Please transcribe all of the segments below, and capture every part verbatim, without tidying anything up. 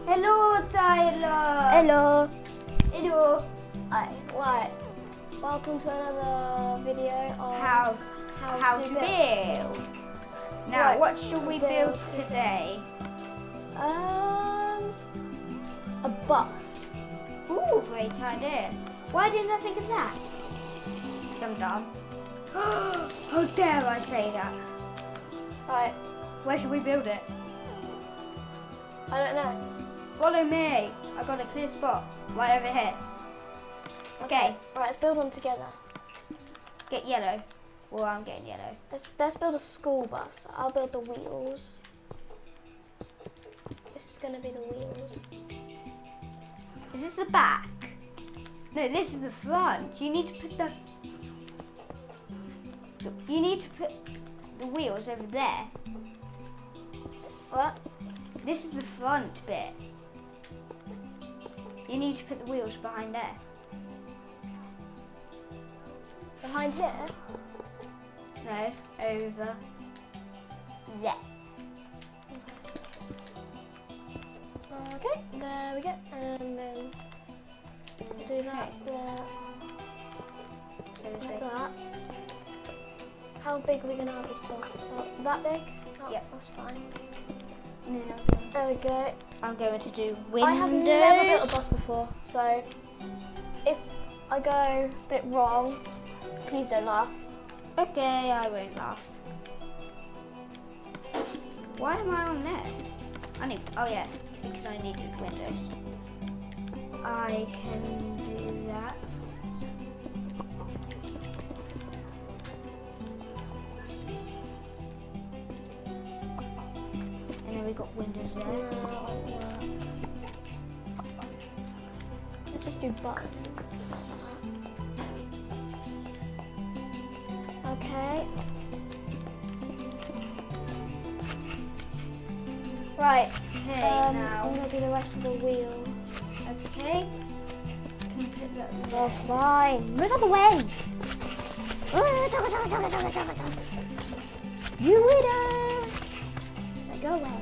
Hello, Tyler. Hello. Hello. Hi. Right. Welcome to another video on How how, how to, to build. build. Now, Right, what should we build build today? Um, a bus. Ooh, great idea. Why didn't I think of that? I'm dumb. How dare I say that? Right. Where should we build it? I don't know. Follow me. I got a clear spot right over here. Okay, Right. Let's build one together. get yellow. Well, I'm getting yellow. Let's let's build a school bus. I'll build the wheels. This is gonna be the wheels. Is this the back? No, this is the front. You need to put the. You need to put the wheels over there. What? This is the front bit. You need to put the wheels behind there. Behind here? No, over there. Okay. There we go. And then do that. There. So this Like way. that. How big are we gonna have this bus? About that big? Oh, Yep. That's fine. And then I'm going, There we go. I'm going to do windows. I have never built a bus before, so if I go a bit wrong, please don't laugh. Okay, I won't laugh. Why am I on there? I need. Oh yeah, because I needed windows. I can do that. And then we got windows there. No, no. Let's just do buttons. Okay. Right. Okay, Um, now. I'm gonna do the rest of the wheel. Okay. Can put that They're there. fine. Move out of the way. You winners! Now go away.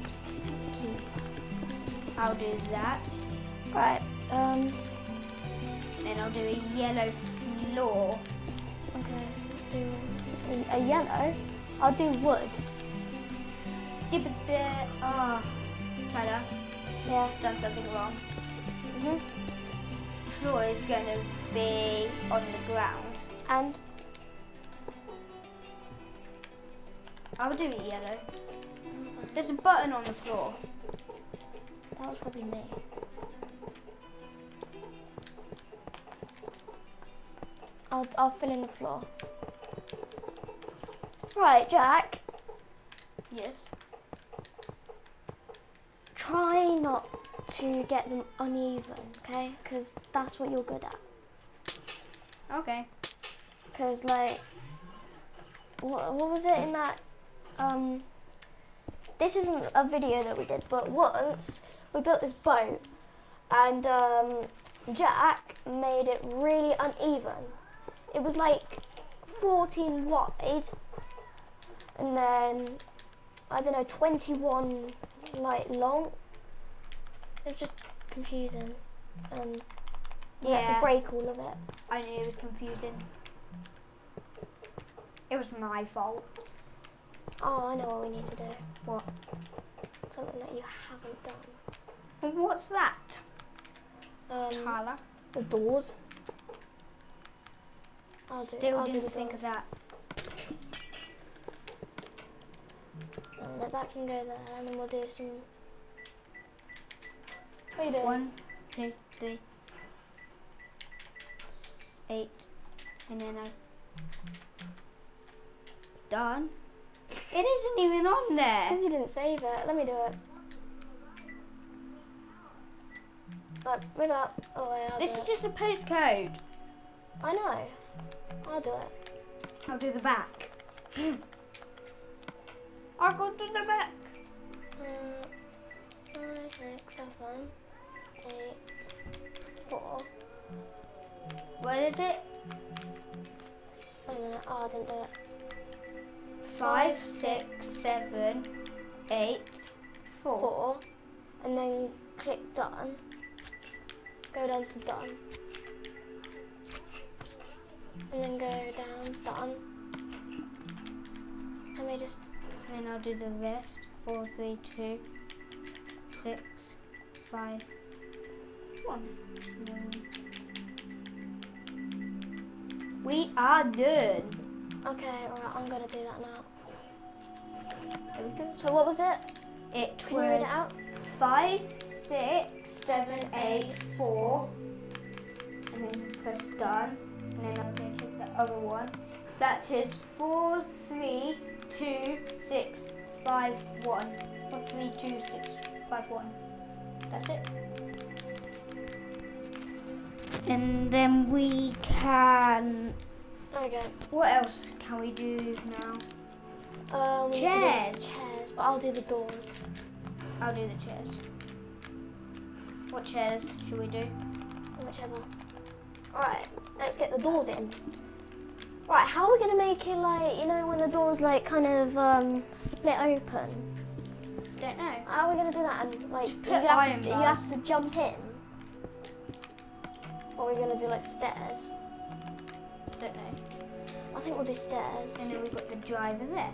I'll do that. Right. Um. Then I'll do a yellow floor. Okay. Do a, a yellow. I'll do wood. Yeah, but the oh, Tyler, Yeah. done something wrong. Mhm. The floor is going to be on the ground. And I'll do it yellow. There's a button on the floor. that was probably me. I'll I'll fill in the floor. Right, Jack. Yes. Try not to get them uneven, okay? Because that's what you're good at. Okay. Because like, what, what was it in that? Um, this isn't a video that we did, but once we built this boat, and um, Jack made it really uneven. It was like fourteen wide, and then I don't know, twenty-one like long. It was just confusing, and we had Yeah. to break all of it. I knew it was confusing. It was my fault. Oh, I know what we need to do. What? Something that you haven't done. And what's that, Um, Tyler? the doors. I'll do, Still I'll do didn't the think of doors. that. And that, that can go there, and then we'll do some. What are you doing? One, two, three, eight, and then I done. It isn't even on there. Because you didn't save it. Let me do it. Right, move out. Oh, yeah, I'll This do is it. just a postcode. I know. I'll do it. I'll do the back. I'll go to the back. Uh, five, six, seven, eight, four. What is it? Wait a minute. Oh, I didn't do it. Five, six, seven, eight, four. Four. And then click done. Go down to done. And then go down, done. Let me just... And then I'll do the rest. Four, three, two, six, five, one. We are done. Okay, alright, I'm gonna do that now. There we go. So what was it? It Can you read was it out? five, six, seven, eight, four. And then press done. And then I'm going to check the other one. That is four, three, two, six, five, one. Four, three, two, six, five, one. That's it. And then we can. Okay. What else can we do now? Um, we need to do Chairs. the chairs, but I'll do the doors. I'll do the chairs. What chairs should we do? Whichever. Alright, let's get the doors in. Right, how are we gonna make it like, you know, when the doors like kind of um, split open? Don't know. How are we gonna do that? And like, Put you have, iron to, you bars. have to jump in. Or are we gonna do like stairs? Don't know. I think we'll do stairs. And then we've got the driver there.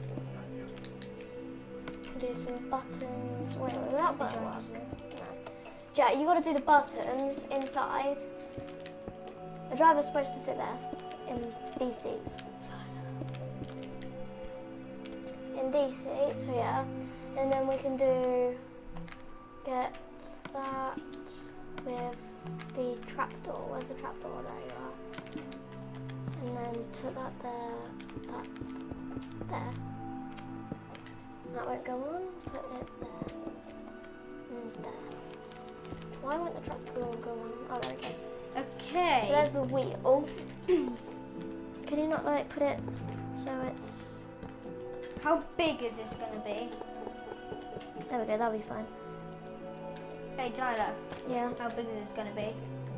Do some buttons. Wait, will that The button work? driver's there. No. Yeah, you got to do the buttons inside. The driver's supposed to sit there in these seats. In these seats, so yeah. And then we can do get that with the trapdoor. Where's the trapdoor? There you are. And then put that there, that there. That won't go on, put it there, and there. Why won't the trapdoor go on? Oh, there we go. Okay. So there's the wheel. Can you not like put it so it's... How big is this going to be? There we go, that'll be fine. Hey Tyler, Yeah. how big is this going to be?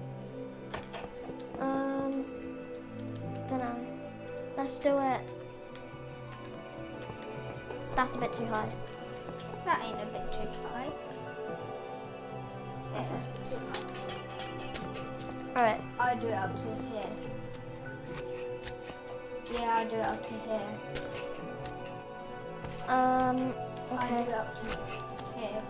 Um, dunno. Let's do it. That's a bit too high. That ain't a bit too high. Yeah, that's a bit too high. Alright. I'll do it up to here. Yeah, I'll do it up to here. Um, I'll okay. do it up to here.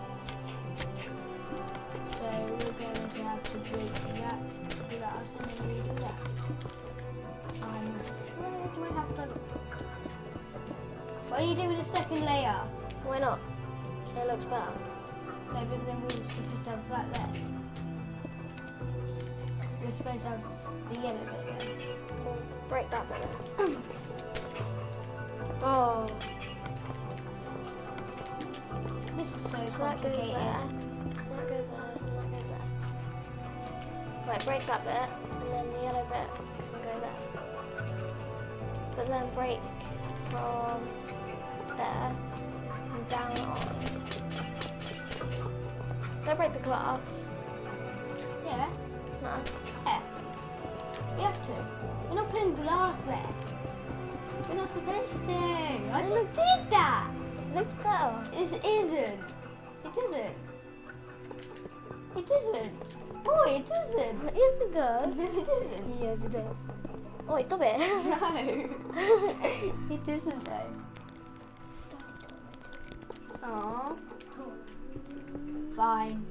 So we're going to have to do that, do that, and then we do that. I'm afraid we have to look. What are you doing with the second layer? Why not? It looks better. No, but then we're supposed to have that there. We're supposed to have the yellow bit there. We'll break that bit. Oh. This is so, So that goes complicated. there. That goes there. And that goes there. Right, break that bit, and then the yellow bit can go there. But then break from there and down on. Don't break the glass. Yeah, No. yeah. You have to. We're not putting glass there. We're not supposed to. I just did that. It looks better. It isn't. It isn't. It isn't. Boy, it isn't. Yes, it does. No, it isn't. Yes, it does. Oh, wait, stop it. No. It isn't though. Aww. Fine.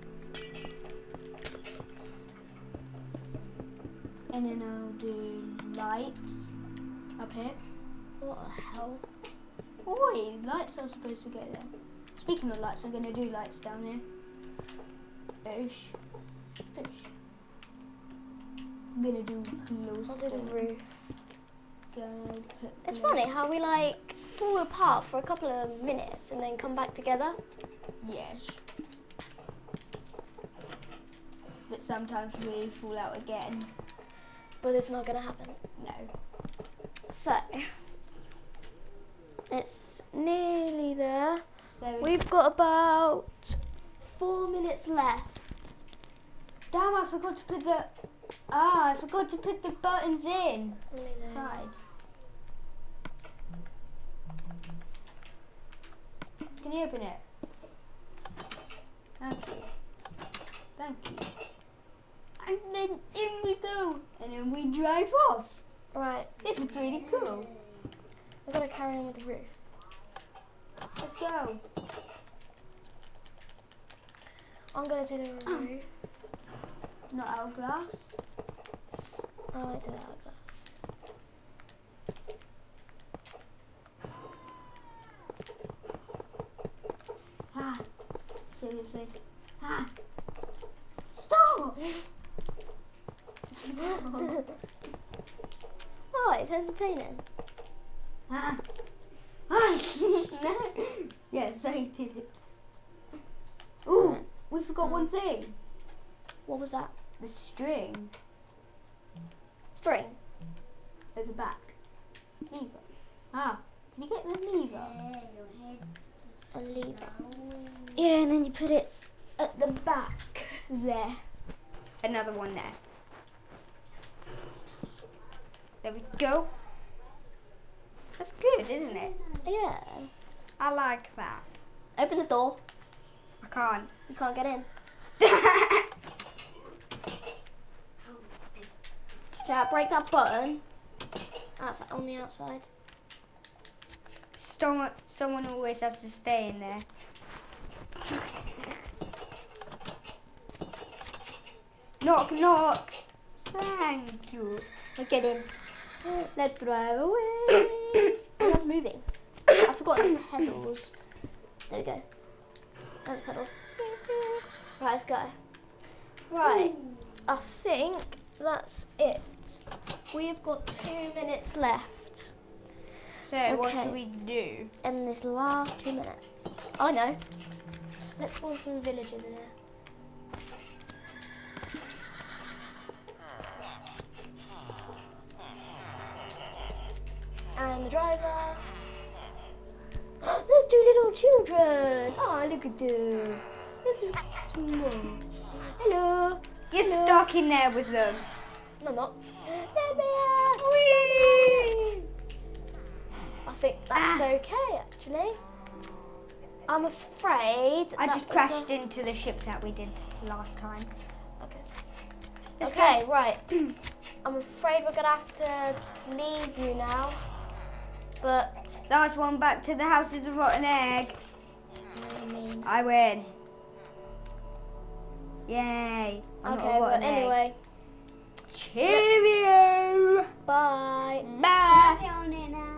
And then I'll do lights up here. What the hell? Oi, lights are supposed to go there. Speaking of lights, I'm going to do lights down here. Boosh. Boosh. I'm going to do close. I'll do the roof. Gonna put It's glowstone. funny how we like fall apart for a couple of minutes and then come back together. Yes. But sometimes we fall out again. But it's not gonna happen. No. So it's nearly there. There we We've got about four minutes left. Damn, I forgot to put the... Ah, I forgot to put the buttons in. I know. Side. Can you open it? Okay. thank you. And then in we go. And then we drive off. Right. This is pretty cool. We've got to carry on with the roof. Let's go. I'm going to do the roof. Not hourglass. I won't do hourglass. Ah, seriously. Ah, stop! Stop. Oh, it's entertaining. Ah, ah. No. Yes, I did it. Ooh, we forgot one thing. What was that? The string String. at the back. Lever. Ah, can you get the lever? A lever. Yeah, and then you put it at the back there. Another one there. There we go. That's good, isn't it? Yeah. I like that. Open the door. I can't. You can't get in. Yeah, break that button. That's on the outside. Someone, someone always has to stay in there. Knock, knock. Thank you. We're getting. Let's drive away. That's moving. I forgot the pedals. There we go. There's pedals. Right, let's go. Right, I think that's it. We've got two minutes left. So what Okay. should we do? In this last two minutes. I know. Let's spawn some villagers in here. And the driver. There's two little children. Oh, look at them. They're so small. Hello. Get Hello. stuck in there with them. No, I'm not. Let me out. Whee! I think that's Ah. okay, actually. I'm afraid. I that just was crashed a- into the ship that we did last time. Okay. Let's okay, go. right. I'm afraid we're gonna have to leave you now. But Last one back to the house is a rotten egg. I mean, I win. Yay. I'm not a okay, but rotten egg. anyway, Cheerio. bye. Bye.